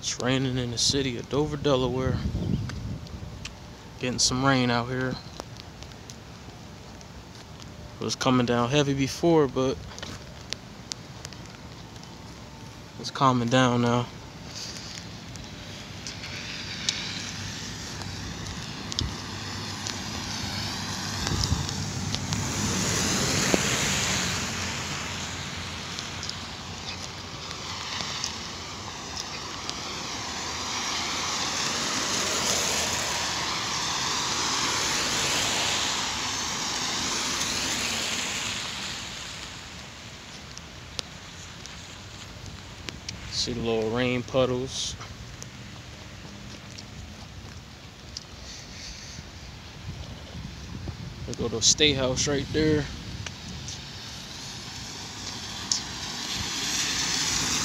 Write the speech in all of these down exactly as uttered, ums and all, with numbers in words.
It's raining in the city of Dover, Delaware. Getting some rain out here. It was coming down heavy before, but it's calming down now. See the little rain puddles. We go to a state house right there.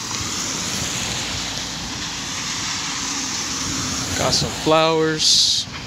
Got some flowers.